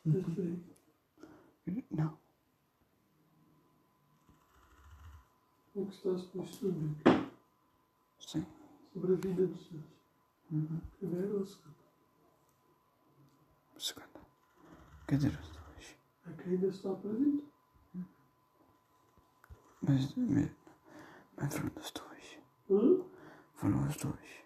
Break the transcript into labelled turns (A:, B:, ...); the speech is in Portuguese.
A: Não.
B: Como é que está com o estudo?
A: Sim.
B: Sobre a vida dos seus. Primeiro ou segundo?
A: Segunda. Quer dizer, os dois.
B: É que ainda está perdido.
A: Mas foram os dois.
B: Hã?
A: Foram os dois.